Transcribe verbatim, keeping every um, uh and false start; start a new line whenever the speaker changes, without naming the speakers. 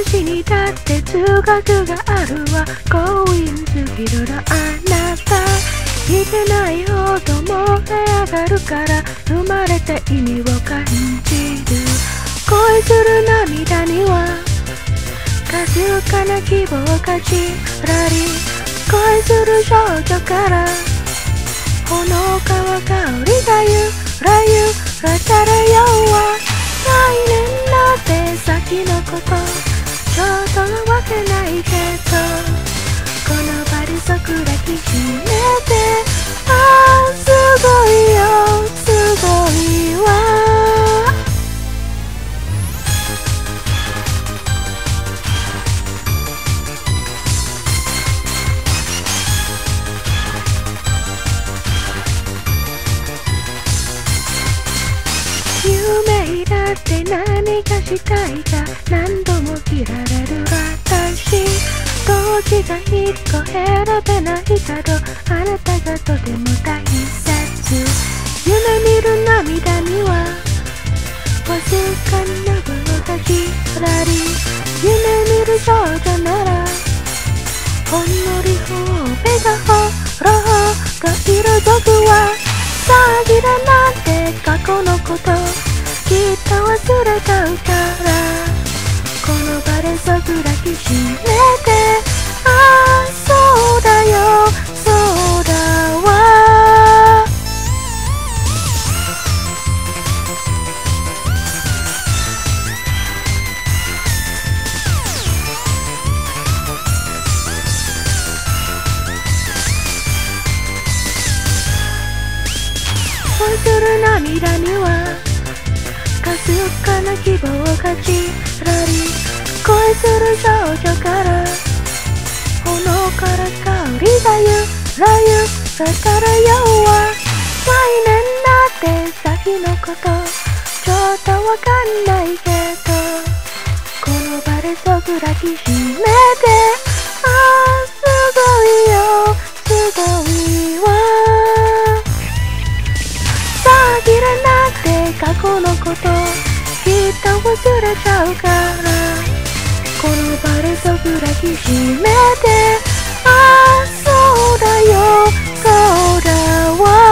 私にだって通学があるわ。強引すぎるのあなた。似てないほど燃え上がるから生まれた意味を感じる。恋する涙にはかすかな希望がちらり。恋する少女からほのかは香りがゆらゆらされようは。来年の手先のことちょっとわけないけど、この場でそくらきしめて、ああすごいよすごいわ。夢だって何かしたいか何度も切られる私。どっちが一個選べないけどあなたがとても大切。夢見る涙にはわずかな部がちらり。夢見る少女ならほんのりほっぺがほろが彩るわ。さあぎらなんて過去のこときっと忘れちゃうから、この場でそくらきしめて、ああそうだよそうだわ。恋する涙にはかすかな希望がちらり。恋する少女からほのから香りがゆらゆらされようは。来年だって先のことちょっとわかんないけど、この場でそくらきしめて、ああすごいよすごいわ。さあぎらなって過去のこときっと忘れちゃうから、この場でそくらきしめて、ああそうだよそうだわ。